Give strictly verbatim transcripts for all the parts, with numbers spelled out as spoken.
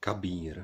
Kabír.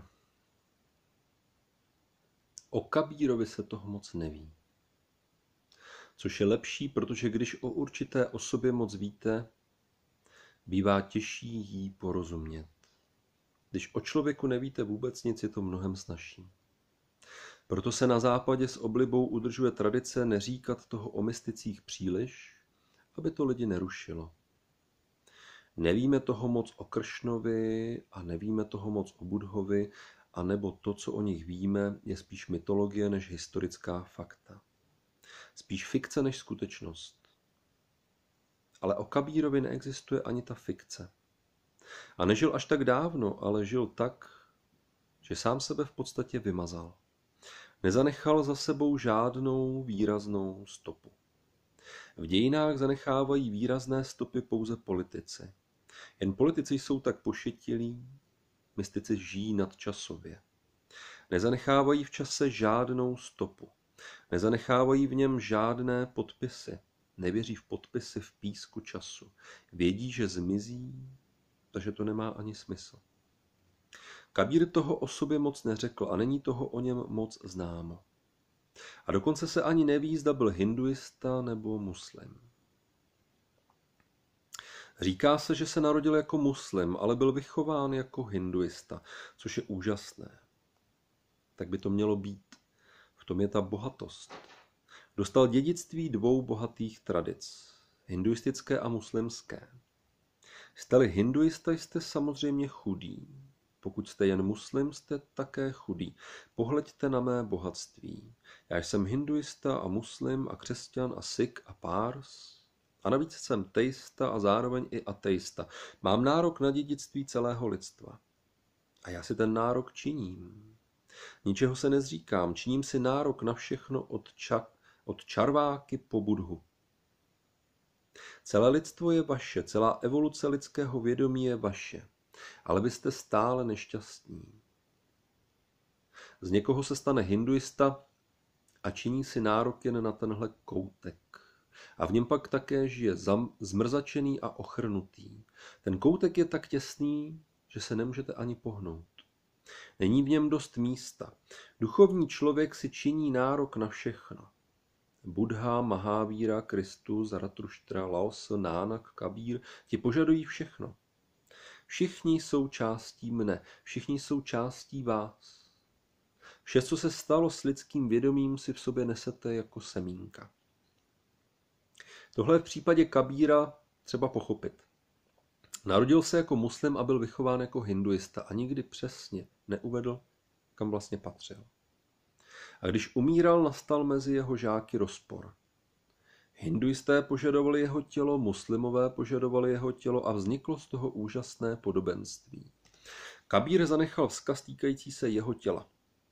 O Kabírovi se toho moc neví. Což je lepší, protože když o určité osobě moc víte, bývá těžší jí porozumět. Když o člověku nevíte vůbec nic, je to mnohem snazší. Proto se na západě s oblibou udržuje tradice neříkat toho o mysticích příliš, aby to lidi nerušilo. Nevíme toho moc o Kršnovi a nevíme toho moc o Budhovi, anebo to, co o nich víme, je spíš mytologie než historická fakta. Spíš fikce než skutečnost. Ale o Kabírovi neexistuje ani ta fikce. A nežil až tak dávno, ale žil tak, že sám sebe v podstatě vymazal. Nezanechal za sebou žádnou výraznou stopu. V dějinách zanechávají výrazné stopy pouze politici. Jen politici jsou tak pošetilí, mystici žijí nadčasově. Nezanechávají v čase žádnou stopu. Nezanechávají v něm žádné podpisy. Nevěří v podpisy v písku času. Vědí, že zmizí, takže to nemá ani smysl. Kabír toho o sobě moc neřekl a není toho o něm moc známo. A dokonce se ani neví, zda byl hinduista nebo muslim. Říká se, že se narodil jako muslim, ale byl vychován jako hinduista, což je úžasné. Tak by to mělo být. V tom je ta bohatost. Dostal dědictví dvou bohatých tradic, hinduistické a muslimské. Jste-li hinduista, jste samozřejmě chudý. Pokud jste jen muslim, jste také chudý. Pohleďte na mé bohatství. Já jsem hinduista a muslim a křesťan a sikh a párs. A navíc jsem teista a zároveň i ateista. Mám nárok na dědictví celého lidstva. A já si ten nárok činím. Ničeho se nezříkám. Činím si nárok na všechno od, ča- od čarváky po Budhu. Celé lidstvo je vaše, celá evoluce lidského vědomí je vaše. Ale vy jste stále nešťastní. Z někoho se stane hinduista a činí si nárok jen na tenhle koutek. A v něm pak také žije zmrzačený a ochrnutý. Ten koutek je tak těsný, že se nemůžete ani pohnout. Není v něm dost místa. Duchovní člověk si činí nárok na všechno. Buddha, Mahavíra, Kristus, Zaratruštra, Laosa, Nának, Kabír, ti požadují všechno. Všichni jsou částí mne, všichni jsou částí vás. Vše, co se stalo s lidským vědomím, si v sobě nesete jako semínka. Tohle je v případě Kabíra třeba pochopit. Narodil se jako muslim a byl vychován jako hinduista a nikdy přesně neuvedl, kam vlastně patřil. A když umíral, nastal mezi jeho žáky rozpor. Hinduisté požadovali jeho tělo, muslimové požadovali jeho tělo a vzniklo z toho úžasné podobenství. Kabír zanechal vzkaz týkající se jeho těla.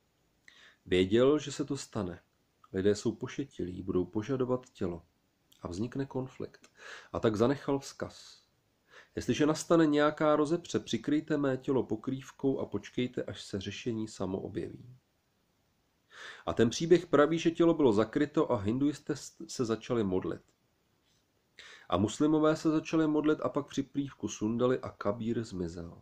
Věděl, že se to stane. Lidé jsou pošetilí, budou požadovat tělo. A vznikne konflikt. A tak zanechal vzkaz. Jestliže nastane nějaká rozepře, přikryjte mé tělo pokrývkou a počkejte, až se řešení samo objeví. A ten příběh praví, že tělo bylo zakryto a hinduisté se začali modlit. A muslimové se začali modlit a pak přikrývku sundali a Kabír zmizel.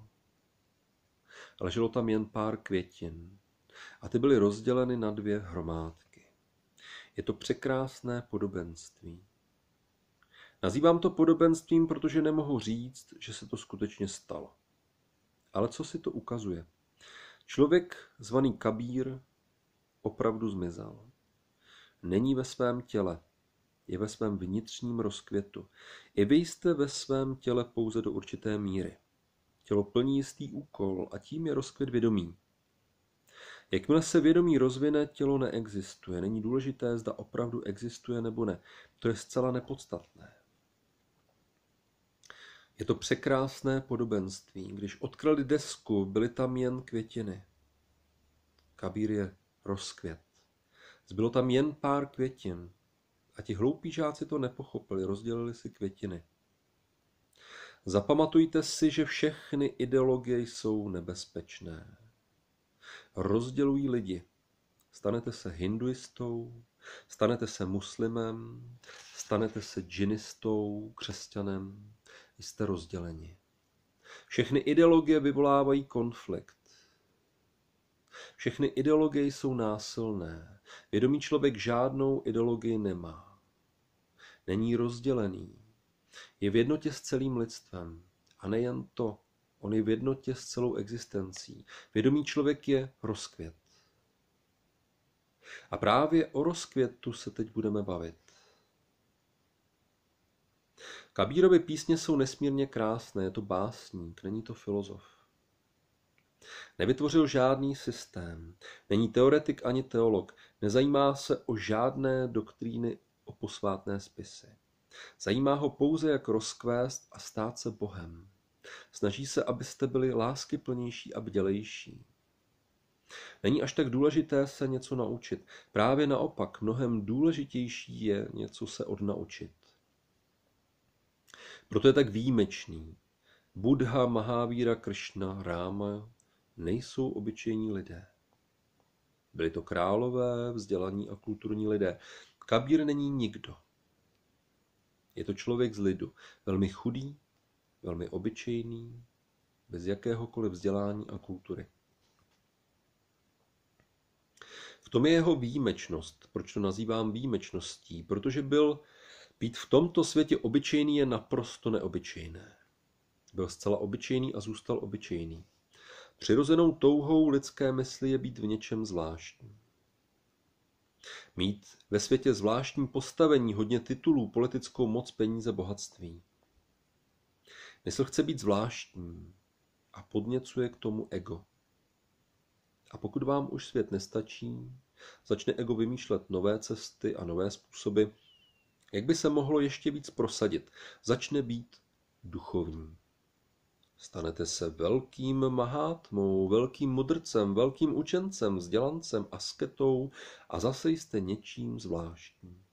Leželo tam jen pár květin a ty byly rozděleny na dvě hromádky. Je to překrásné podobenství. Nazývám to podobenstvím, protože nemohu říct, že se to skutečně stalo. Ale co si to ukazuje? Člověk zvaný Kabír opravdu zmizel. Není ve svém těle, je ve svém vnitřním rozkvětu. I vy jste ve svém těle pouze do určité míry. Tělo plní jistý úkol a tím je rozkvět vědomí. Jakmile se vědomí rozvine, tělo neexistuje. Není důležité, zda opravdu existuje nebo ne. To je zcela nepodstatné. Je to překrásné podobenství. Když odkryli desku, byly tam jen květiny. Kabír je rozkvět. Zbylo tam jen pár květin. A ti hloupí žáci to nepochopili, rozdělili si květiny. Zapamatujte si, že všechny ideologie jsou nebezpečné. Rozdělují lidi. Stanete se hinduistou, stanete se muslimem, stanete se džinistou, křesťanem. Jste rozděleni. Všechny ideologie vyvolávají konflikt. Všechny ideologie jsou násilné. Vědomý člověk žádnou ideologii nemá. Není rozdělený. Je v jednotě s celým lidstvem. A nejen to, on je v jednotě s celou existencí. Vědomý člověk je rozkvět. A právě o rozkvětu se teď budeme bavit. Kabírovy písně jsou nesmírně krásné, je to básník, není to filozof. Nevytvořil žádný systém, není teoretik ani teolog, nezajímá se o žádné doktríny, o posvátné spisy. Zajímá ho pouze, jak rozkvést a stát se Bohem. Snaží se, abyste byli láskyplnější a bdělejší. Není až tak důležité se něco naučit. Právě naopak, mnohem důležitější je něco se odnaučit. Proto je tak výjimečný. Buddha, Mahavíra, Kršna, Ráma nejsou obyčejní lidé. Byli to králové, vzdělaní a kulturní lidé. Kabír není nikdo. Je to člověk z lidu, velmi chudý, velmi obyčejný, bez jakéhokoliv vzdělání a kultury. V tom je jeho výjimečnost. Proč to nazývám výjimečností? Protože byl být v tomto světě obyčejný je naprosto neobyčejné. Byl zcela obyčejný a zůstal obyčejný. Přirozenou touhou lidské mysli je být v něčem zvláštní. Mít ve světě zvláštní postavení, hodně titulů, politickou moc, peníze, bohatství. Mysl chce být zvláštní a podněcuje k tomu ego. A pokud vám už svět nestačí, začne ego vymýšlet nové cesty a nové způsoby, jak by se mohlo ještě víc prosadit. Začne být duchovní. Stanete se velkým mahátmou, velkým mudrcem, velkým učencem, vzdělancem, asketou a zase jste něčím zvláštním.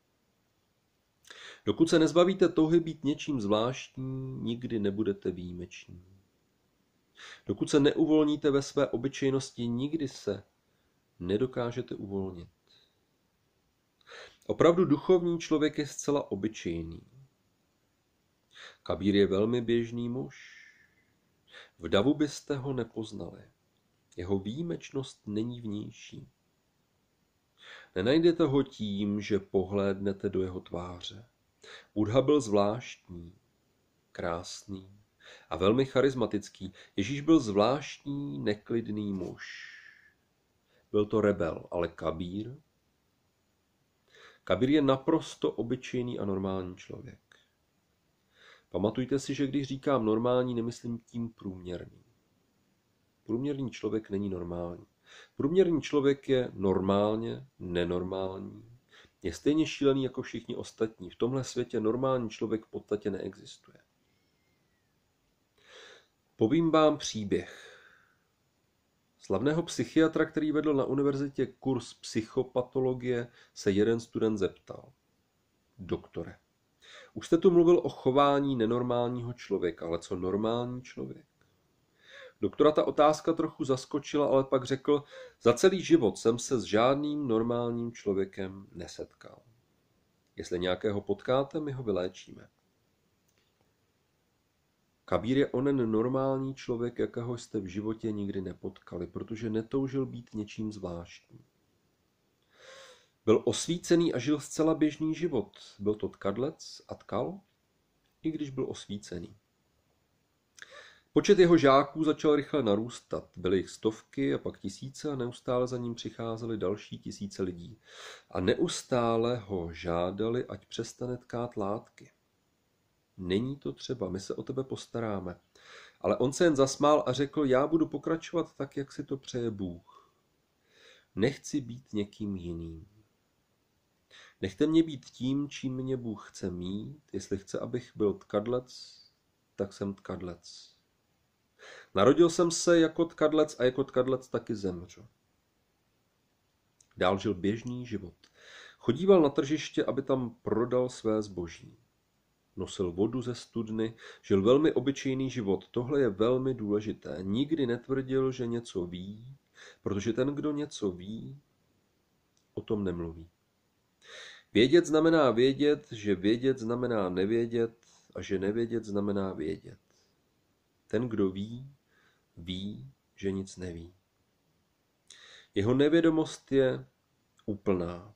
Dokud se nezbavíte touhy být něčím zvláštní, nikdy nebudete výjimeční. Dokud se neuvolníte ve své obyčejnosti, nikdy se nedokážete uvolnit. Opravdu duchovní člověk je zcela obyčejný. Kabír je velmi běžný muž. V davu byste ho nepoznali. Jeho výjimečnost není vnější. Nenajdete ho tím, že pohlédnete do jeho tváře. Buddha byl zvláštní, krásný a velmi charismatický. Ježíš byl zvláštní, neklidný muž. Byl to rebel, ale Kabír? Kabír je naprosto obyčejný a normální člověk. Pamatujte si, že když říkám normální, nemyslím tím průměrný. Průměrný člověk není normální. Průměrný člověk je normálně nenormální. Je stejně šílený jako všichni ostatní. V tomhle světě normální člověk v podstatě neexistuje. Povím vám příběh. Slavného psychiatra, který vedl na univerzitě kurz psychopatologie, se jeden student zeptal. Doktore, už jste tu mluvil o chování nenormálního člověka, ale co normální člověk? Doktora ta otázka trochu zaskočila, ale pak řekl, za celý život jsem se s žádným normálním člověkem nesetkal. Jestli nějakého potkáte, my ho vyléčíme. Kabír je onen normální člověk, jakého jste v životě nikdy nepotkali, protože netoužil být něčím zvláštním. Byl osvícený a žil zcela běžný život. Byl to tkadlec a tkal, i když byl osvícený. Počet jeho žáků začal rychle narůstat. Byly jich stovky a pak tisíce a neustále za ním přicházely další tisíce lidí. A neustále ho žádali, ať přestane tkát látky. Není to třeba, my se o tebe postaráme. Ale on se jen zasmál a řekl, já budu pokračovat tak, jak si to přeje Bůh. Nechci být někým jiným. Nechte mě být tím, čím mě Bůh chce mít. Jestli chce, abych byl tkadlec, tak jsem tkadlec. Narodil jsem se jako tkadlec a jako tkadlec taky zemřu. Dál žil běžný život. Chodíval na tržiště, aby tam prodal své zboží. Nosil vodu ze studny, žil velmi obyčejný život. Tohle je velmi důležité. Nikdy netvrdil, že něco ví, protože ten, kdo něco ví, o tom nemluví. Vědět znamená vědět, že vědět znamená nevědět a že nevědět znamená vědět. Ten, kdo ví, ví, že nic neví. Jeho nevědomost je úplná.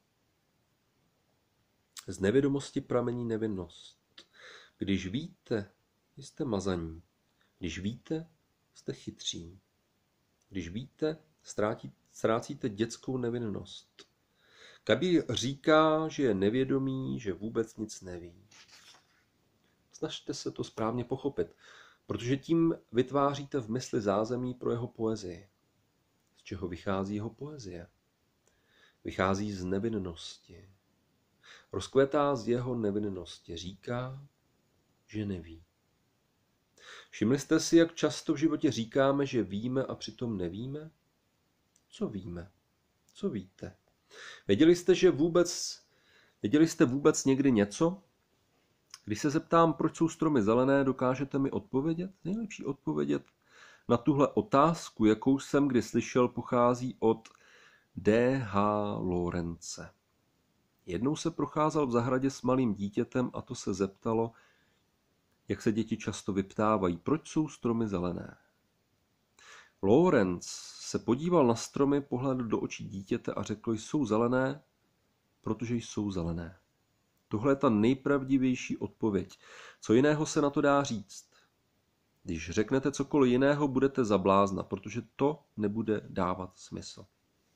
Z nevědomosti pramení nevinnost. Když víte, jste mazaní. Když víte, jste chytří. Když víte, ztrátí, ztrácíte dětskou nevinnost. Kabír říká, že je nevědomý, že vůbec nic neví. Snažte se to správně pochopit, protože tím vytváříte v mysli zázemí pro jeho poezii. Z čeho vychází jeho poezie? Vychází z nevinnosti. Rozkvetá z jeho nevinnosti. Říká, že neví. Všimli jste si, jak často v životě říkáme, že víme a přitom nevíme? Co víme? Co víte? Věděli jste, že vůbec, věděli jste vůbec někdy něco? Když se zeptám, proč jsou stromy zelené, dokážete mi odpovědět? Nejlepší odpovědět na tuhle otázku, jakou jsem kdy slyšel, pochází od D H Lorence. Jednou se procházel v zahradě s malým dítětem a to se zeptalo, jak se děti často vyptávají, proč jsou stromy zelené. Lorenz se podíval na stromy, pohlédl do očí dítěte a řekl, jsou zelené, protože jsou zelené. Tohle je ta nejpravdivější odpověď. Co jiného se na to dá říct? Když řeknete cokoliv jiného, budete za blázna, protože to nebude dávat smysl.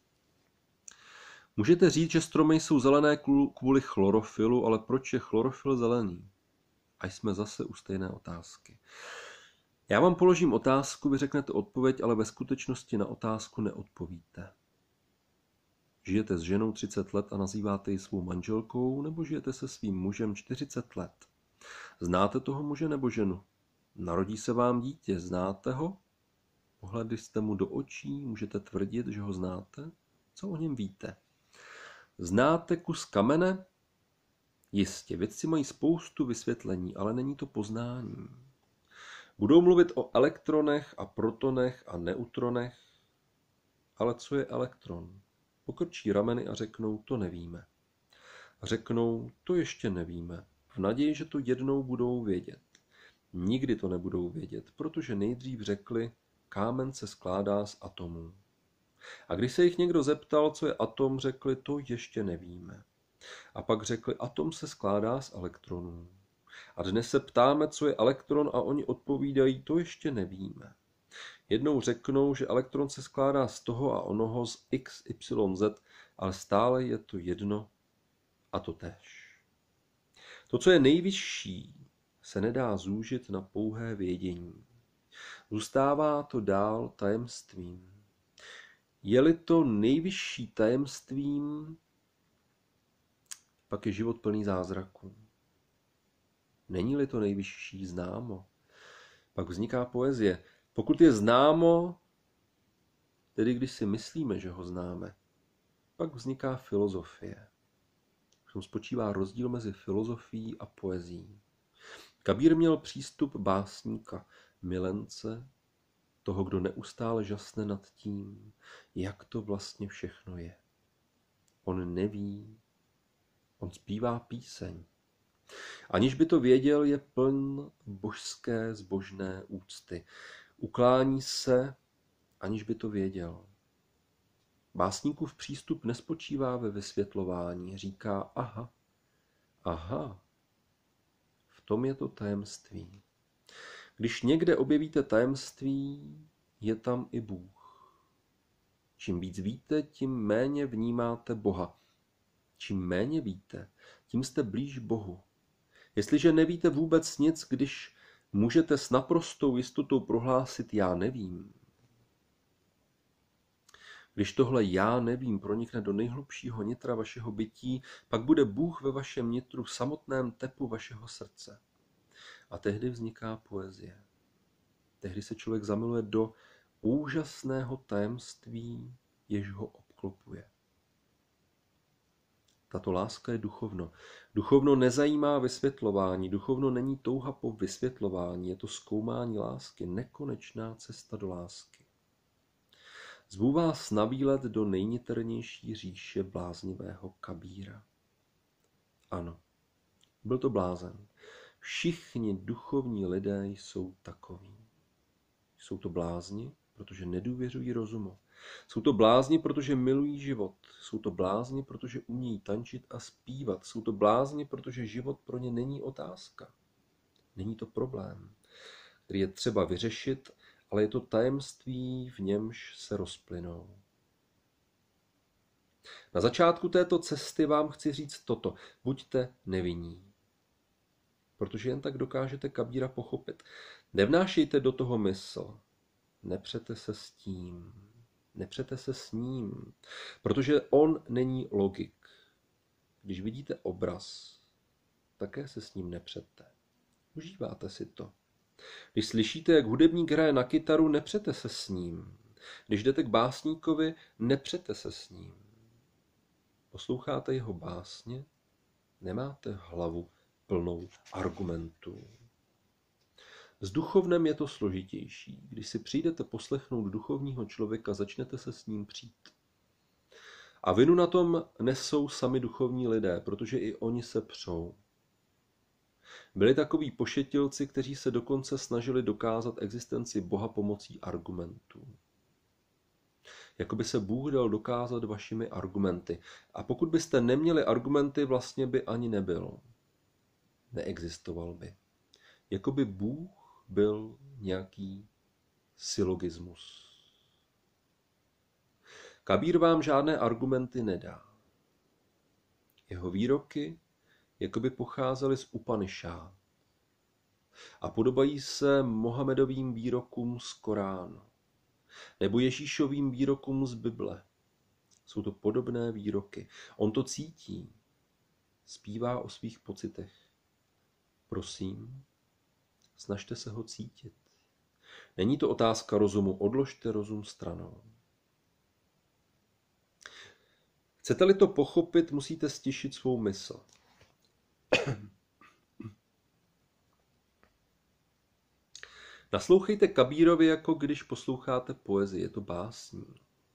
Můžete říct, že stromy jsou zelené kvůli chlorofilu, ale proč je chlorofil zelený? A jsme zase u stejné otázky. Já vám položím otázku, vy řeknete odpověď, ale ve skutečnosti na otázku neodpovíte. Žijete s ženou třicet let a nazýváte ji svou manželkou, nebo žijete se svým mužem čtyřicet let? Znáte toho muže nebo ženu? Narodí se vám dítě, znáte ho? Pohledli jste mu do očí, můžete tvrdit, že ho znáte? Co o něm víte? Znáte kus kamene? Jistě, vědci mají spoustu vysvětlení, ale není to poznání. Budou mluvit o elektronech a protonech a neutronech, ale co je elektron? Pokrčí rameny a řeknou, to nevíme. Řeknou, to ještě nevíme, v naději, že to jednou budou vědět. Nikdy to nebudou vědět, protože nejdřív řekli, kámen se skládá z atomů. A když se jich někdo zeptal, co je atom, řekli, to ještě nevíme. A pak řekli, atom se skládá z elektronů. A dnes se ptáme, co je elektron a oni odpovídají, to ještě nevíme. Jednou řeknou, že elektron se skládá z toho a onoho z X, Y, Z, ale stále je to jedno a to též. To, co je nejvyšší, se nedá zúžit na pouhé vědění. Zůstává to dál tajemstvím. Je-li to nejvyšší tajemstvím, pak je život plný zázraků. Není-li to nejvyšší známo, pak vzniká poezie. Pokud je známo, tedy když si myslíme, že ho známe, pak vzniká filozofie. V tom spočívá rozdíl mezi filozofií a poezií. Kabír měl přístup básníka, milence, toho, kdo neustále žasne nad tím, jak to vlastně všechno je. On neví, on zpívá píseň. Aniž by to věděl, je pln božské zbožné úcty. Uklání se, aniž by to věděl. Básníkův přístup nespočívá ve vysvětlování. Říká, aha, aha, v tom je to tajemství. Když někde objevíte tajemství, je tam i Bůh. Čím víc víte, tím méně vnímáte Boha. Čím méně víte, tím jste blíž Bohu. Jestliže nevíte vůbec nic, když můžete s naprostou jistotou prohlásit já nevím. Když tohle já nevím pronikne do nejhlubšího nitra vašeho bytí, pak bude Bůh ve vašem nitru v samotném tepu vašeho srdce. A tehdy vzniká poezie. Tehdy se člověk zamiluje do úžasného tajemství, jež ho obklopuje. Tato láska je duchovno. Duchovno nezajímá vysvětlování, duchovno není touha po vysvětlování, je to zkoumání lásky, nekonečná cesta do lásky. Zvu vás na výlet do nejniternější říše bláznivého Kabíra. Ano, byl to blázen. Všichni duchovní lidé jsou takoví. Jsou to blázni, protože nedůvěřují rozumu. Jsou to blázni, protože milují život. Jsou to blázni, protože umějí tančit a zpívat. Jsou to blázni, protože život pro ně není otázka. Není to problém, který je třeba vyřešit, ale je to tajemství, v němž se rozplynou. Na začátku této cesty vám chci říct toto. Buďte nevinní. Protože jen tak dokážete Kabíra pochopit. Nevnášejte do toho mysl. Nepřete se s tím. Nepřete se s ním. Protože on není logik. Když vidíte obraz, také se s ním nepřete. Užíváte si to. Když slyšíte, jak hudebník hraje na kytaru, nepřete se s ním. Když jdete k básníkovi, nepřete se s ním. Posloucháte jeho básně, nemáte hlavu plnou argumentů. S duchovnem je to složitější. Když si přijdete poslechnout duchovního člověka, začnete se s ním přít. A vinu na tom nesou sami duchovní lidé, protože i oni se přou. Byli takoví pošetilci, kteří se dokonce snažili dokázat existenci Boha pomocí argumentů. Jakoby se Bůh dal dokázat vašimi argumenty. A pokud byste neměli argumenty, vlastně by ani nebyl. Neexistoval by. Jakoby Bůh byl nějaký sylogismus. Kabír vám žádné argumenty nedá. Jeho výroky jakoby pocházely z Upanišád a podobají se Mohamedovým výrokům z Koránu nebo Ježíšovým výrokům z Bible. Jsou to podobné výroky. On to cítí. Zpívá o svých pocitech. Prosím, snažte se ho cítit. Není to otázka rozumu, odložte rozum stranou. Chcete-li to pochopit, musíte stišit svou mysl. Naslouchejte Kabírovi, jako když posloucháte poezii, je to básní.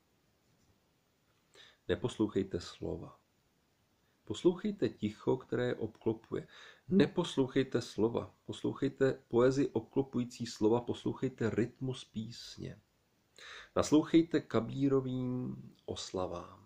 Neposlouchejte slova. Poslouchejte ticho, které je obklopuje. Neposlouchejte slova. Poslouchejte poezii obklopující slova, poslouchejte rytmus písně. Naslouchejte Kabírovým oslavám.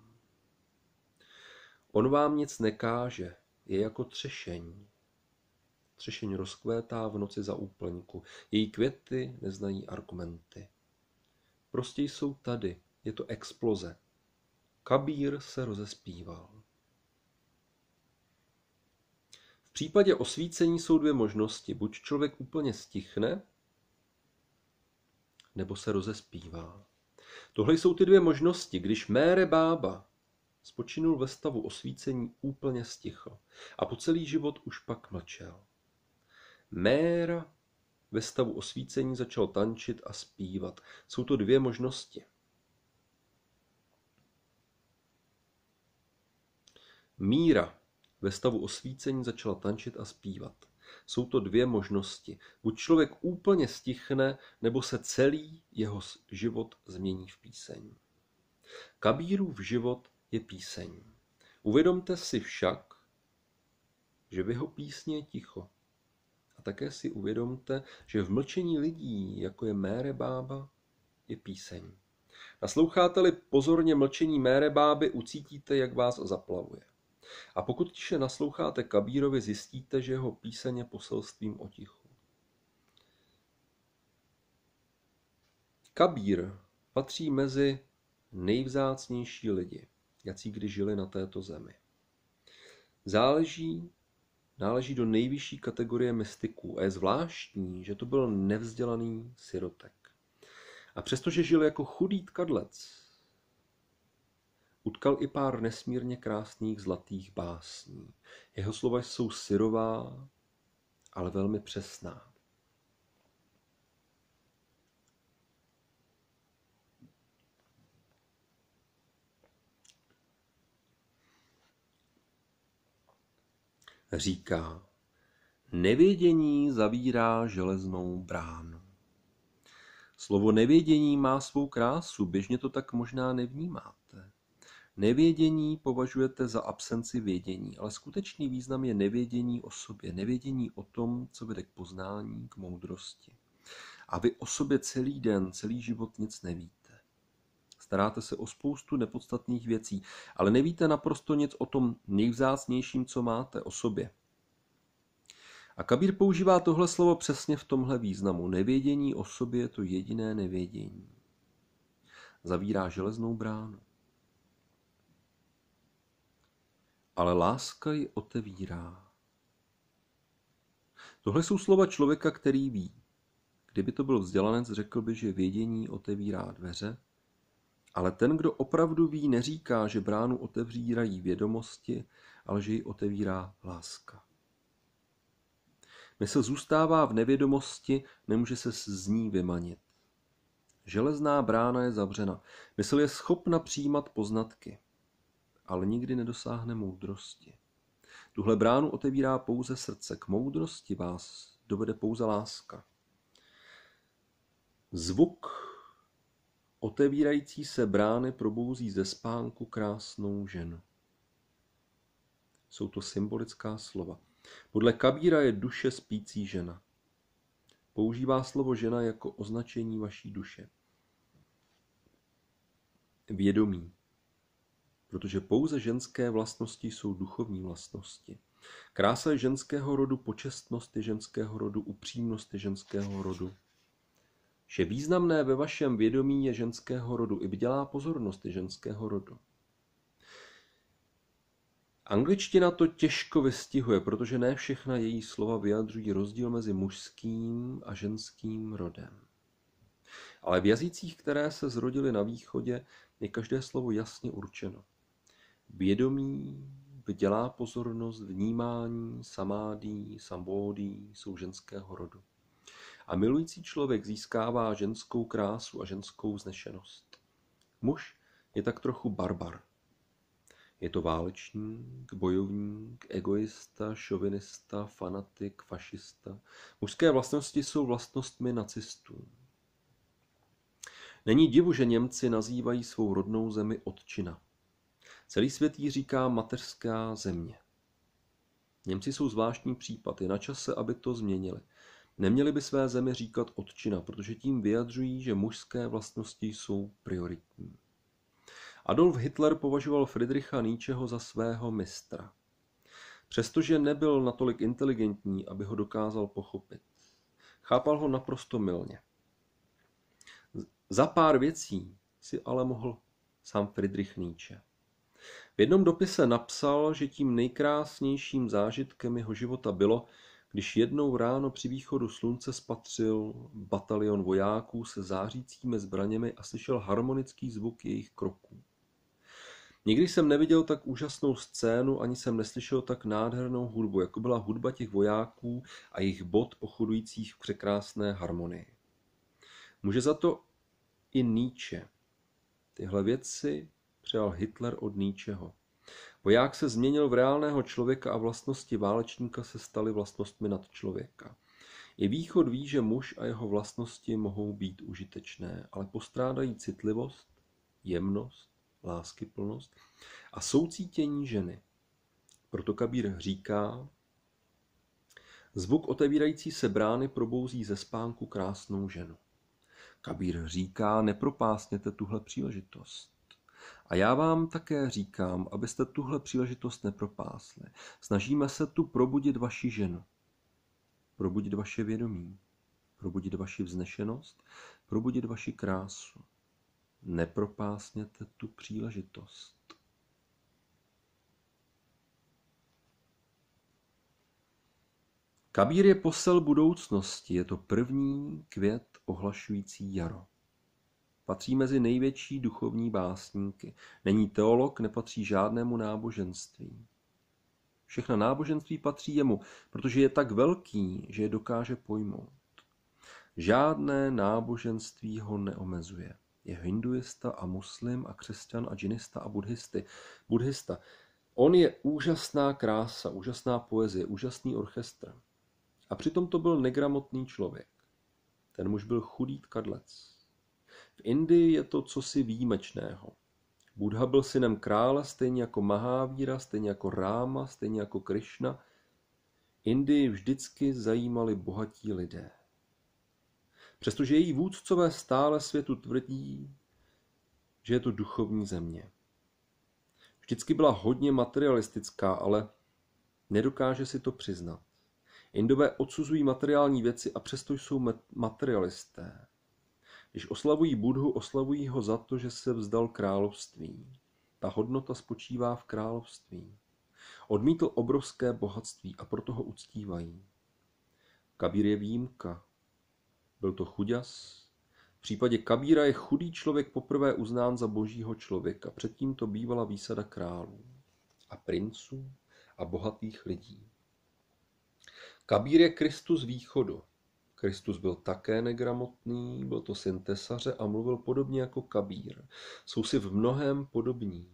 On vám nic nekáže, je jako třešeň. Třešeň rozkvétá v noci za úplňku. Její květy neznají argumenty. Prostě jsou tady, je to exploze. Kabír se rozespíval. V případě osvícení jsou dvě možnosti. Buď člověk úplně stichne, nebo se rozespívá. Tohle jsou ty dvě možnosti. Když Mére Bába spočinul ve stavu osvícení, úplně stichl a po celý život už pak mlčel. Méra ve stavu osvícení začal tančit a zpívat. Jsou to dvě možnosti. Míra ve stavu osvícení začala tančit a zpívat. Jsou to dvě možnosti. Buď člověk úplně stichne, nebo se celý jeho život změní v píseň. Kabírův život je píseň. Uvědomte si však, že v jeho písni je ticho. A také si uvědomte, že v mlčení lidí, jako je Mére Bába, je píseň. Nasloucháte-li pozorně mlčení Mére Báby, ucítíte, jak vás zaplavuje. A pokud tiše nasloucháte Kabírovi, zjistíte, že jeho píseň je poselstvím o tichu. Kabír patří mezi nejvzácnější lidi, jací kdy žili na této zemi. Záleží, náleží do nejvyšší kategorie mystiků a je zvláštní, že to byl nevzdělaný sirotek. A přestože žil jako chudý tkadlec, utkal i pár nesmírně krásných zlatých básní. Jeho slova jsou syrová, ale velmi přesná. Říká, nevědění zavírá železnou bránu. Slovo nevědění má svou krásu, běžně to tak možná nevnímáte. Nevědění považujete za absenci vědění, ale skutečný význam je nevědění o sobě, nevědění o tom, co vede k poznání, k moudrosti. A vy o sobě celý den, celý život nic nevíte. Staráte se o spoustu nepodstatných věcí, ale nevíte naprosto nic o tom nejvzácnějším, co máte, o sobě. A Kabír používá tohle slovo přesně v tomhle významu. Nevědění o sobě je to jediné nevědění. Zavírá železnou bránu. Ale láska ji otevírá. Tohle jsou slova člověka, který ví. Kdyby to byl vzdělanec, řekl by, že vědění otevírá dveře, ale ten, kdo opravdu ví, neříká, že bránu otevírají vědomosti, ale že ji otevírá láska. Mysl zůstává v nevědomosti, nemůže se z ní vymanit. Železná brána je zavřena. Mysl je schopna přijímat poznatky, ale nikdy nedosáhne moudrosti. Tuhle bránu otevírá pouze srdce. K moudrosti vás dovede pouze láska. Zvuk otevírající se brány probouzí ze spánku krásnou ženu. Jsou to symbolická slova. Podle Kabíra je duše spící žena. Používá slovo žena jako označení vaší duše. Vědomí. Protože pouze ženské vlastnosti jsou duchovní vlastnosti. Krása je ženského rodu, počestnost je ženského rodu, upřímnost je ženského rodu. Vše významné ve vašem vědomí je ženského rodu, i bdělá pozornost je ženského rodu. Angličtina to těžko vystihuje, protože ne všechna její slova vyjadřují rozdíl mezi mužským a ženským rodem. Ale v jazycích, které se zrodily na východě, je každé slovo jasně určeno. Vědomí, bdělá pozornost, vnímání, samádí, sambódí jsou ženského rodu. A milující člověk získává ženskou krásu a ženskou vznešenost. Muž je tak trochu barbar. Je to válečník, bojovník, egoista, šovinista, fanatik, fašista. Mužské vlastnosti jsou vlastnostmi nacistů. Není divu, že Němci nazývají svou rodnou zemi otčina. Celý svět jí říká mateřská země. Němci jsou zvláštní případ, je na čase, aby to změnili. Neměli by své zemi říkat otčina, protože tím vyjadřují, že mužské vlastnosti jsou prioritní. Adolf Hitler považoval Friedricha Nietzscheho za svého mistra. Přestože nebyl natolik inteligentní, aby ho dokázal pochopit. Chápal ho naprosto mylně. Za pár věcí si ale mohl sám Friedrich Nietzsche. V jednom dopise napsal, že tím nejkrásnějším zážitkem jeho života bylo, když jednou ráno při východu slunce spatřil batalion vojáků se zářícími zbraněmi a slyšel harmonický zvuk jejich kroků. Nikdy jsem neviděl tak úžasnou scénu, ani jsem neslyšel tak nádhernou hudbu, jako byla hudba těch vojáků a jejich bot pochodujících v překrásné harmonii. Může za to i Nietzsche. Tyhle věci přijal Hitler od Nietzscheho. Voják se změnil v reálného člověka a vlastnosti válečníka se staly vlastnostmi nadčlověka. I východ ví, že muž a jeho vlastnosti mohou být užitečné, ale postrádají citlivost, jemnost, láskyplnost a soucítění ženy. Proto Kabír říká, zvuk otevírající se brány probouzí ze spánku krásnou ženu. Kabír říká, nepropásněte tuhle příležitost. A já vám také říkám, abyste tuhle příležitost nepropásli. Snažíme se tu probudit vaši ženu, probudit vaše vědomí, probudit vaši vznešenost, probudit vaši krásu. Nepropásněte tu příležitost. Kabír je posel budoucnosti, je to první květ ohlašující jaro. Patří mezi největší duchovní básníky. Není teolog, nepatří žádnému náboženství. Všechna náboženství patří jemu, protože je tak velký, že je dokáže pojmout. Žádné náboženství ho neomezuje. Je hinduista a muslim a křesťan a džinista a buddhisty. Buddhista. On je úžasná krása, úžasná poezie, úžasný orchestr. A přitom to byl negramotný člověk. Ten muž byl chudý tkadlec. V Indii je to cosi výjimečného. Buddha byl synem krále, stejně jako Mahávíra, stejně jako Ráma, stejně jako Krišna. Indii vždycky zajímali bohatí lidé. Přestože její vůdcové stále světu tvrdí, že je to duchovní země. Vždycky byla hodně materialistická, ale nedokáže si to přiznat. Indové odsuzují materiální věci a přesto jsou materialisté. Když oslavují Buddhu, oslavují ho za to, že se vzdal království. Ta hodnota spočívá v království. Odmítl obrovské bohatství a proto ho uctívají. Kabír je výjimka. Byl to chuďas. V případě Kabíra je chudý člověk poprvé uznán za božího člověka. Předtím to bývala výsada králů a princů a bohatých lidí. Kabír je Kristus východu. Kristus byl také negramotný, byl to syn tesaře a mluvil podobně jako Kabír. Jsou si v mnohém podobní.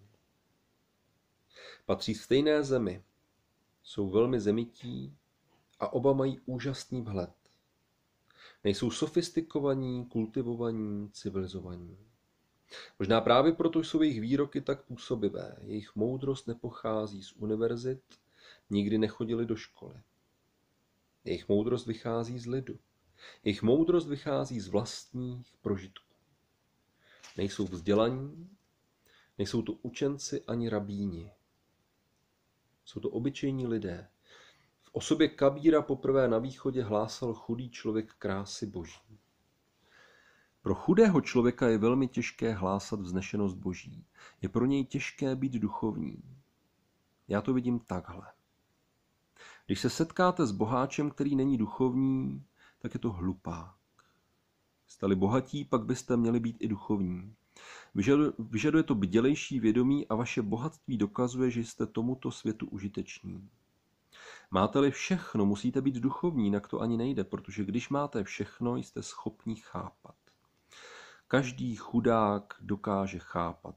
Patří stejné zemi. Jsou velmi zemití a oba mají úžasný vhled. Nejsou sofistikovaní, kultivovaní, civilizovaní. Možná právě proto jsou jejich výroky tak působivé. Jejich moudrost nepochází z univerzit, nikdy nechodili do školy. Jejich moudrost vychází z lidu. Jejich moudrost vychází z vlastních prožitků. Nejsou vzdělaní, nejsou to učenci ani rabíni. Jsou to obyčejní lidé. V osobě Kabíra poprvé na východě hlásal chudý člověk krásy boží. Pro chudého člověka je velmi těžké hlásat vznešenost boží. Je pro něj těžké být duchovní. Já to vidím takhle. Když se setkáte s boháčem, který není duchovní, tak je to hlupák. Jste-li bohatí, pak byste měli být i duchovní. Vyžaduje to bdělejší vědomí a vaše bohatství dokazuje, že jste tomuto světu užiteční. Máte-li všechno, musíte být duchovní, jinak to ani nejde, protože když máte všechno, jste schopni chápat. Každý chudák dokáže chápat.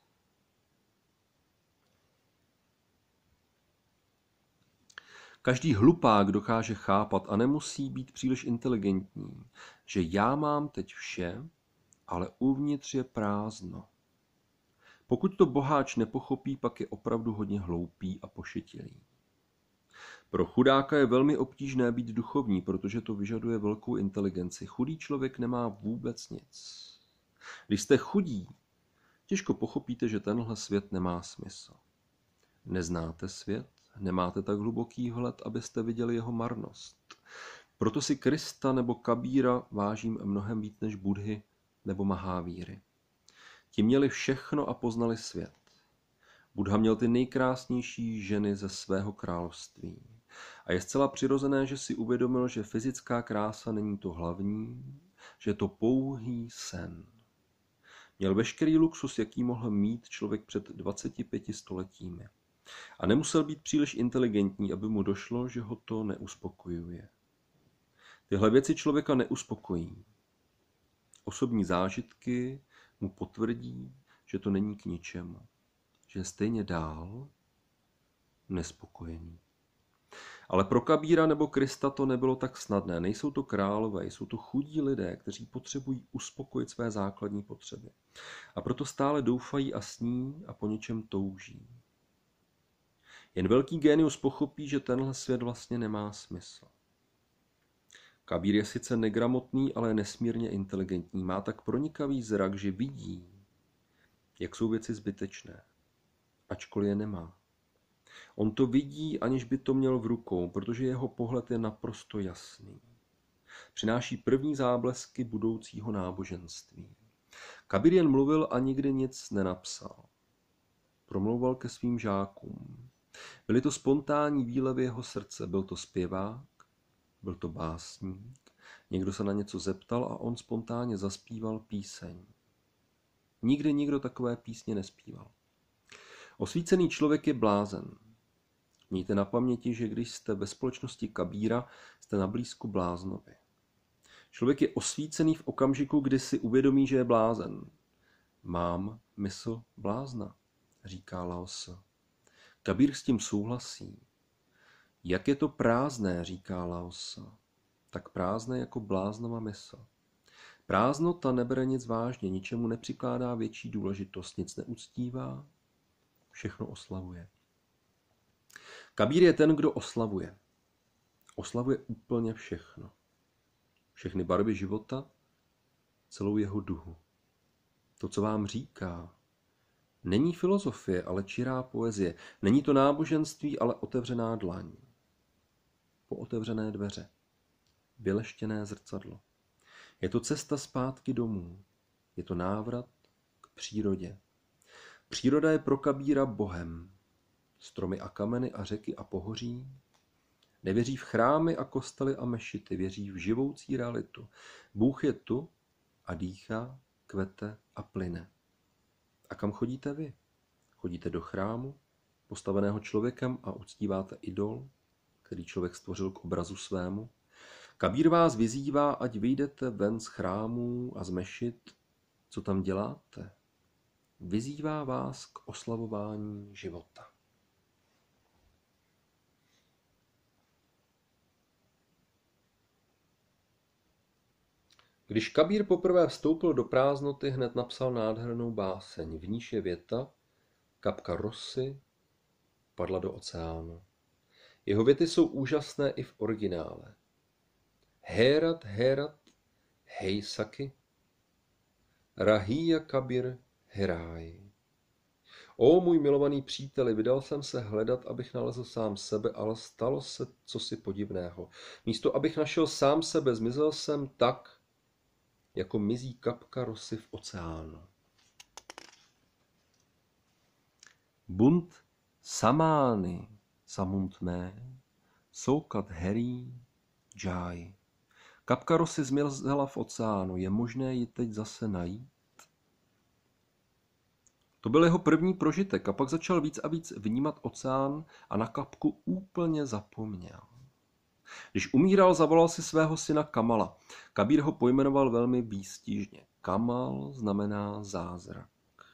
Každý hlupák dokáže chápat a nemusí být příliš inteligentní, že já mám teď vše, ale uvnitř je prázdno. Pokud to boháč nepochopí, pak je opravdu hodně hloupý a pošetilý. Pro chudáka je velmi obtížné být duchovní, protože to vyžaduje velkou inteligenci. Chudý člověk nemá vůbec nic. Když jste chudí, těžko pochopíte, že tenhle svět nemá smysl. Neznáte svět, nemáte tak hluboký vhled, abyste viděli jeho marnost. Proto si Krista nebo Kabíra vážím mnohem víc než Buddhy nebo Mahávíry. Ti měli všechno a poznali svět. Buddha měl ty nejkrásnější ženy ze svého království. A je zcela přirozené, že si uvědomil, že fyzická krása není to hlavní, že je to pouhý sen. Měl veškerý luxus, jaký mohl mít člověk před dvaceti pěti stoletími. A nemusel být příliš inteligentní, aby mu došlo, že ho to neuspokojuje. Tyhle věci člověka neuspokojí. Osobní zážitky mu potvrdí, že to není k ničemu. Že je stejně dál nespokojený. Ale pro Kabíra nebo Krista to nebylo tak snadné. Nejsou to králové, jsou to chudí lidé, kteří potřebují uspokojit své základní potřeby. A proto stále doufají a sní a po něčem touží. Jen velký génius pochopí, že tenhle svět vlastně nemá smysl. Kabír je sice negramotný, ale je nesmírně inteligentní. Má tak pronikavý zrak, že vidí, jak jsou věci zbytečné, ačkoliv je nemá. On to vidí, aniž by to měl v rukou, protože jeho pohled je naprosto jasný. Přináší první záblesky budoucího náboženství. Kabír jen mluvil a nikdy nic nenapsal. Promlouval ke svým žákům. Byly to spontánní výlevy jeho srdce, byl to zpěvák, byl to básník, někdo se na něco zeptal a on spontánně zaspíval píseň. Nikdy nikdo takové písně nespíval. Osvícený člověk je blázen. Mějte na paměti, že když jste ve společnosti Kabíra, jste na blízku bláznovi. Člověk je osvícený v okamžiku, kdy si uvědomí, že je blázen. Mám mysl blázna, říká Lao Tse. Kabír s tím souhlasí. Jak je to prázdné, říká Lao Tse. Tak prázdné jako bláznova mysl. Prázdnota nebere nic vážně, ničemu nepřikládá větší důležitost, nic neuctívá, všechno oslavuje. Kabír je ten, kdo oslavuje. Oslavuje úplně všechno. Všechny barvy života, celou jeho duhu. To, co vám říká, není filozofie, ale čirá poezie. Není to náboženství, ale otevřená dlaň. Po otevřené dveře. Vyleštěné zrcadlo. Je to cesta zpátky domů. Je to návrat k přírodě. Příroda je pro Kabíra Bohem. Stromy a kameny a řeky a pohoří. Nevěří v chrámy a kostely a mešity, věří v živoucí realitu. Bůh je tu a dýchá, kvete a plyne. A kam chodíte vy? Chodíte do chrámu, postaveného člověkem a uctíváte idol, který člověk stvořil k obrazu svému? Kabír vás vyzývá, ať vyjdete ven z chrámů a z mešit. Co tam děláte? Vyzývá vás k oslavování života. Když Kabír poprvé vstoupil do prázdnoty, hned napsal nádhernou báseň. V níž je věta: kapka rosy padla do oceánu. Jeho věty jsou úžasné i v originále. Herat, herat, hej saki, rahíja Kabir heráj. O můj milovaný příteli, vydal jsem se hledat, abych nalezl sám sebe, ale stalo se cosi podivného. Místo, abych našel sám sebe, zmizel jsem tak, jako mizí kapka rosy v oceánu. Bunt samány samunt mé, soukat herí džáj. Kapka rosy zmizela v oceánu, je možné ji teď zase najít? To byl jeho první prožitek a pak začal víc a víc vnímat oceán a na kapku úplně zapomněl. Když umíral, zavolal si svého syna Kamala. Kabír ho pojmenoval velmi výstižně. Kamal znamená zázrak.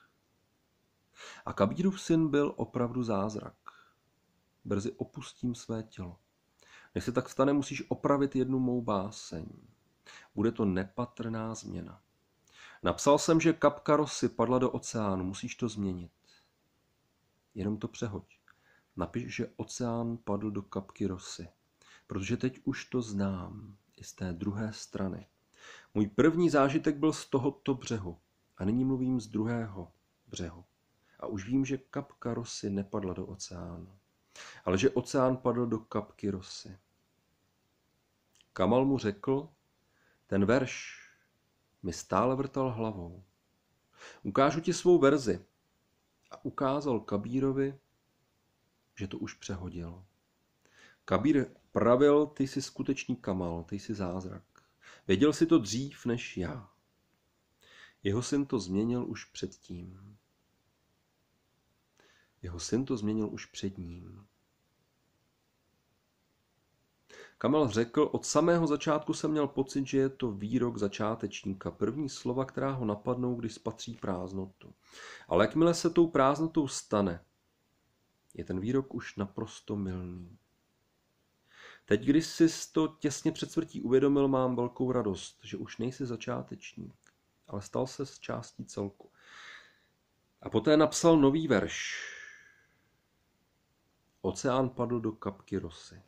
A Kabírův syn byl opravdu zázrak. Brzy opustím své tělo. Než se tak stane, musíš opravit jednu mou báseň. Bude to nepatrná změna. Napsal jsem, že kapka rosy padla do oceánu. Musíš to změnit. Jenom to přehoď. Napiš, že oceán padl do kapky rosy. Protože teď už to znám i z té druhé strany. Můj první zážitek byl z tohoto břehu a nyní mluvím z druhého břehu. A už vím, že kapka rosy nepadla do oceánu, ale že oceán padl do kapky rosy. Kamal mu řekl, ten verš mi stále vrtal hlavou. Ukážu ti svou verzi. A ukázal Kabírovi, že to už přehodil. Kabír pravil, ty jsi skutečný Kamal, ty jsi zázrak. Věděl jsi to dřív než já. Jeho syn to změnil už předtím. Jeho syn to změnil už před ním. Kamal řekl, od samého začátku jsem měl pocit, že je to výrok začátečníka, první slova, která ho napadnou, když spatří prázdnotu. Ale jakmile se tou prázdnotou stane, je ten výrok už naprosto mylný. Teď, když jsi to těsně před smrtí uvědomil, mám velkou radost, že už nejsi začátečník, ale stal se z částí celku. A poté napsal nový verš. Oceán padl do kapky rosy.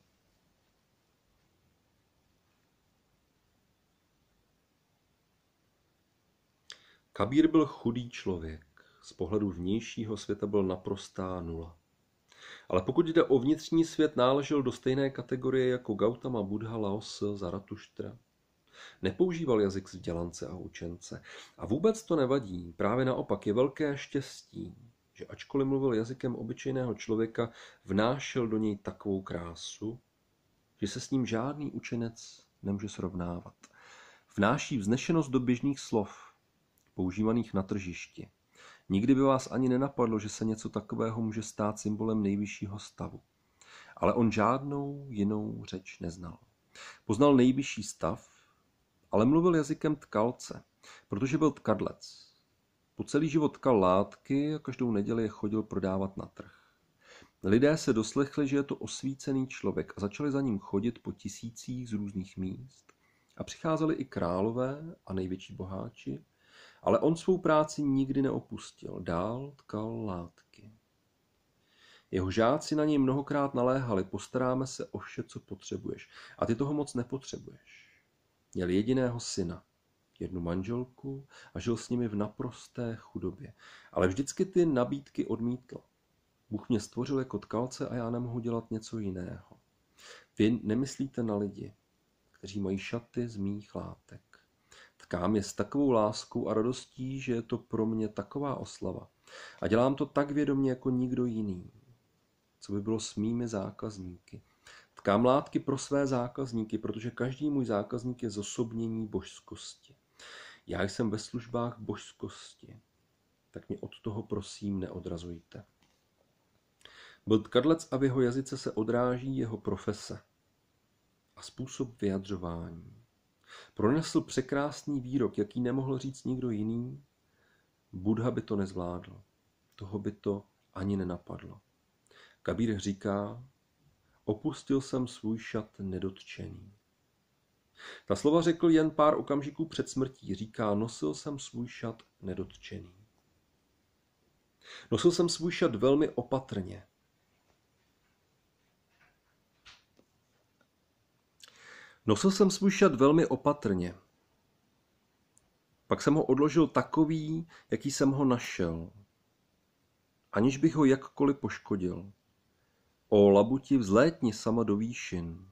Kabír byl chudý člověk. Z pohledu vnějšího světa byl naprostá nula. Ale pokud jde o vnitřní svět, náležel do stejné kategorie jako Gautama Buddha, Laosa, Zaratuštra. Nepoužíval jazyk vzdělance a učence. A vůbec to nevadí. Právě naopak je velké štěstí, že ačkoliv mluvil jazykem obyčejného člověka, vnášel do něj takovou krásu, že se s ním žádný učenec nemůže srovnávat. Vnáší vznešenost do běžných slov, používaných na tržišti. Nikdy by vás ani nenapadlo, že se něco takového může stát symbolem nejvyššího stavu. Ale on žádnou jinou řeč neznal. Poznal nejvyšší stav, ale mluvil jazykem tkalce, protože byl tkadlec. Po celý život tkal látky a každou neděli je chodil prodávat na trh. Lidé se doslechli, že je to osvícený člověk a začali za ním chodit po tisících z různých míst. A přicházeli i králové a největší boháči, ale on svou práci nikdy neopustil, dál tkal látky. Jeho žáci na něj mnohokrát naléhali, postaráme se o vše, co potřebuješ. A ty toho moc nepotřebuješ. Měl jediného syna, jednu manželku a žil s nimi v naprosté chudobě. Ale vždycky ty nabídky odmítl. Bůh mě stvořil jako tkalce a já nemohu dělat něco jiného. Vy nemyslíte na lidi, kteří mají šaty z mých látek. Tkám je s takovou láskou a radostí, že je to pro mě taková oslava. A dělám to tak vědomě jako nikdo jiný. Co by bylo s mými zákazníky? Tkám látky pro své zákazníky, protože každý můj zákazník je zosobnění božskosti. Já jsem ve službách božskosti, tak mě od toho prosím neodrazujte. Byl tkadlec a v jeho jazyce se odráží jeho profese a způsob vyjadřování. Pronesl překrásný výrok, jaký nemohl říct nikdo jiný. Buddha by to nezvládl. Toho by to ani nenapadlo. Kabír říká, opustil jsem svůj šat nedotčený. Ta slova řekl jen pár okamžiků před smrtí. Říká, nosil jsem svůj šat nedotčený. Nosil jsem svůj šat velmi opatrně. Nosil jsem svůj šat velmi opatrně. Pak jsem ho odložil takový, jaký jsem ho našel, aniž bych ho jakkoliv poškodil. O labuti, vzlétni sama do výšin.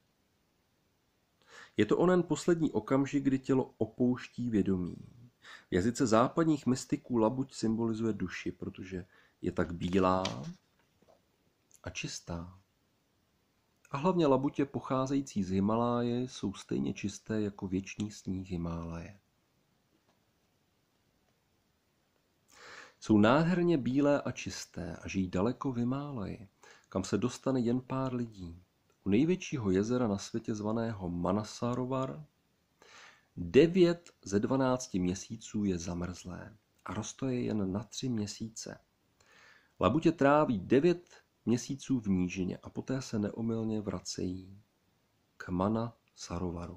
Je to onen poslední okamžik, kdy tělo opouští vědomí. V jazyce západních mystiků labuť symbolizuje duši, protože je tak bílá a čistá. A hlavně labutě pocházející z Himaláje jsou stejně čisté jako věčný sníh Himálaje. Jsou nádherně bílé a čisté a žijí daleko v Himálaji, kam se dostane jen pár lidí. U největšího jezera na světě zvaného Manasarovar devět ze dvanácti měsíců je zamrzlé a roste jen na tři měsíce. Labutě tráví devět měsíců v nížině a poté se neomylně vracejí k Manasarovaru.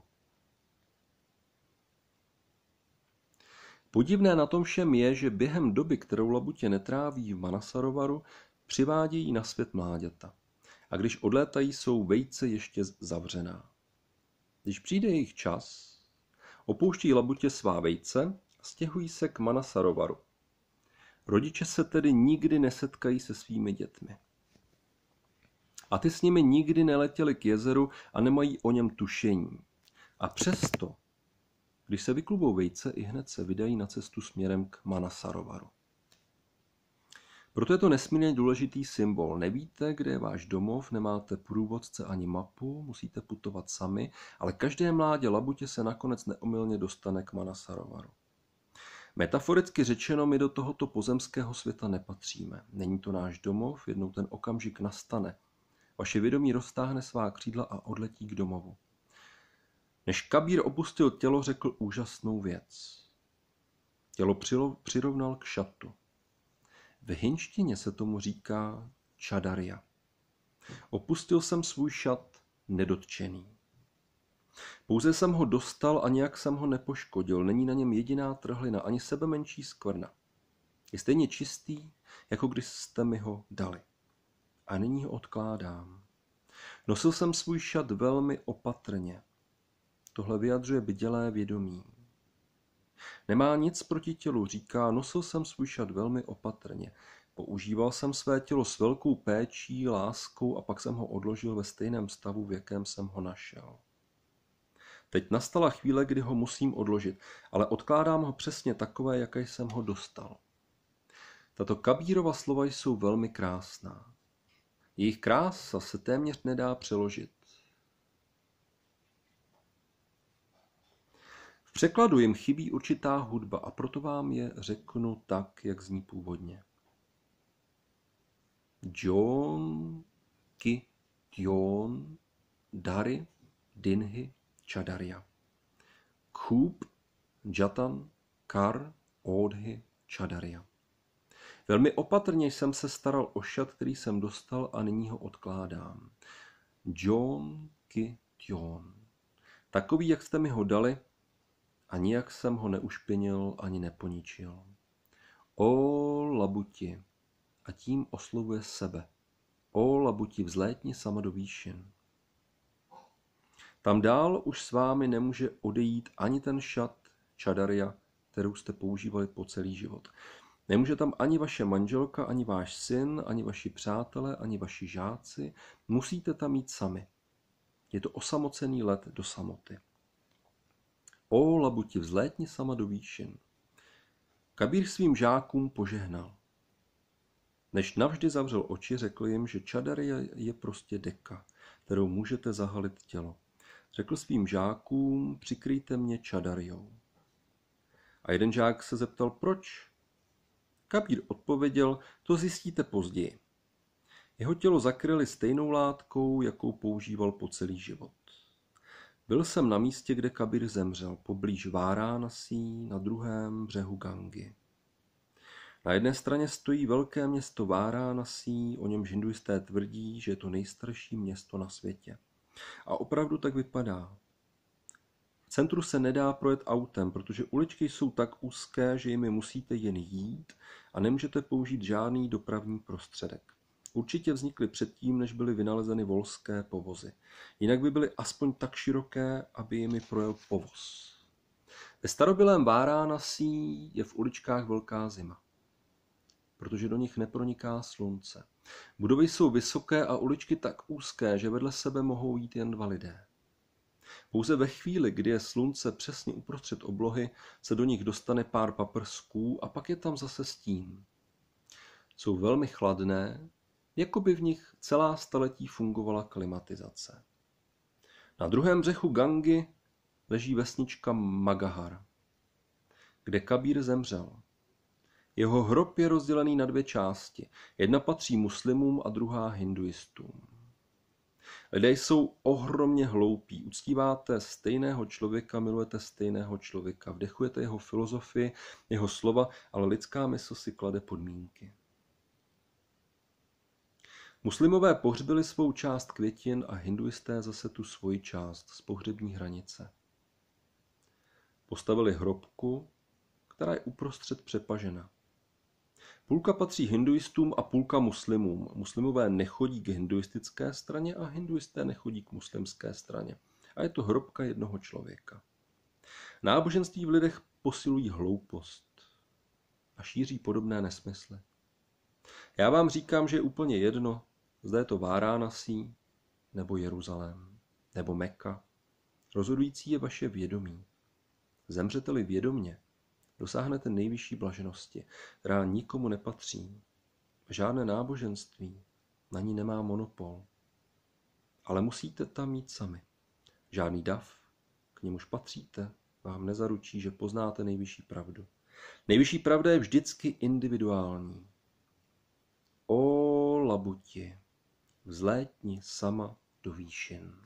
Podivné na tom všem je, že během doby, kterou labutě netráví v Manasarovaru, přivádějí na svět mláďata. A když odlétají, jsou vejce ještě zavřená. Když přijde jejich čas, opouští labutě svá vejce a stěhují se k Manasarovaru. Rodiče se tedy nikdy nesetkají se svými dětmi. A ty s nimi nikdy neletěli k jezeru a nemají o něm tušení. A přesto, když se vyklubou vejce, i hned se vydají na cestu směrem k Manasarovaru. Proto je to nesmírně důležitý symbol. Nevíte, kde je váš domov, nemáte průvodce ani mapu, musíte putovat sami, ale každé mládě labutě se nakonec neomylně dostane k Manasarovaru. Metaforicky řečeno, my do tohoto pozemského světa nepatříme. Není to náš domov, jednou ten okamžik nastane. Vaše vědomí roztáhne svá křídla a odletí k domovu. Než Kabír opustil tělo, řekl úžasnou věc. Tělo přirovnal k šatu. V hinštině se tomu říká čadarja. Opustil jsem svůj šat nedotčený. Pouze jsem ho dostal a nějak jsem ho nepoškodil. Není na něm jediná trhlina, ani sebe menší skvrna. Je stejně čistý, jako když jste mi ho dali. A nyní ho odkládám. Nosil jsem svůj šat velmi opatrně. Tohle vyjadřuje bdělé vědomí. Nemá nic proti tělu, říká, nosil jsem svůj šat velmi opatrně. Používal jsem své tělo s velkou péčí, láskou a pak jsem ho odložil ve stejném stavu, v jakém jsem ho našel. Teď nastala chvíle, kdy ho musím odložit, ale odkládám ho přesně takové, jaké jsem ho dostal. Tato Kabírova slova jsou velmi krásná. Jejich krása se téměř nedá přeložit. V překladu jim chybí určitá hudba a proto vám je řeknu tak, jak zní původně. Jon, ki, tjon, dari, dinhi, čadarya. Khup, jatan, kar, odhi, čadarya. Velmi opatrně jsem se staral o šat, který jsem dostal a nyní ho odkládám. Jon, ki, tjon. Takový, jak jste mi ho dali, a nijak jsem ho neušpinil ani neponičil. O labuti, a tím oslovuje sebe. O labuti, vzlétni sama do výšin. Tam dál už s vámi nemůže odejít ani ten šat, čadaria, kterou jste používali po celý život. Nemůže tam ani vaše manželka, ani váš syn, ani vaši přátelé, ani vaši žáci. Musíte tam jít sami. Je to osamocený let do samoty. O labuti, vzlétni sama do výšin. Kabír svým žákům požehnal. Než navždy zavřel oči, řekl jim, že čadaria je prostě deka, kterou můžete zahalit tělo. Řekl svým žákům, přikryjte mě čadariou. A jeden žák se zeptal, proč? Kabír odpověděl, to zjistíte později. Jeho tělo zakryli stejnou látkou, jakou používal po celý život. Byl jsem na místě, kde Kabír zemřel, poblíž Váránasí, na druhém břehu Gangy. Na jedné straně stojí velké město Váránasí, o němž hinduisté tvrdí, že je to nejstarší město na světě. A opravdu tak vypadá. V centru se nedá projet autem, protože uličky jsou tak úzké, že jimi musíte jen jít a nemůžete použít žádný dopravní prostředek. Určitě vznikly předtím, než byly vynalezeny volské povozy. Jinak by byly aspoň tak široké, aby jimi projel povoz. Ve starobylém Váránasí je v uličkách velká zima, protože do nich neproniká slunce. Budovy jsou vysoké a uličky tak úzké, že vedle sebe mohou jít jen dva lidé. Pouze ve chvíli, kdy je slunce přesně uprostřed oblohy, se do nich dostane pár paprsků a pak je tam zase stín. Jsou velmi chladné, jako by v nich celá staletí fungovala klimatizace. Na druhém břehu Gangy leží vesnička Magahar, kde Kabír zemřel. Jeho hrob je rozdělený na dvě části. Jedna patří muslimům a druhá hinduistům. Lidé jsou ohromně hloupí. Uctíváte stejného člověka, milujete stejného člověka, vdechujete jeho filozofii, jeho slova, ale lidská mysl si klade podmínky. Muslimové pohřbili svou část květin a hinduisté zase tu svoji část z pohřební hranice. Postavili hrobku, která je uprostřed přepažena. Půlka patří hinduistům a půlka muslimům. Muslimové nechodí k hinduistické straně a hinduisté nechodí k muslimské straně. A je to hrobka jednoho člověka. Náboženství v lidech posilují hloupost a šíří podobné nesmysly. Já vám říkám, že je úplně jedno, zda je to Váránasí, nebo Jeruzalém, nebo Mekka. Rozhodující je vaše vědomí. Zemřete-li vědomně, dosáhnete nejvyšší blaženosti, která nikomu nepatří. Žádné náboženství na ní nemá monopol. Ale musíte tam jít sami. Žádný dav, k němuž patříte, vám nezaručí, že poznáte nejvyšší pravdu. Nejvyšší pravda je vždycky individuální. O labuti, vzlétni sama do výšin.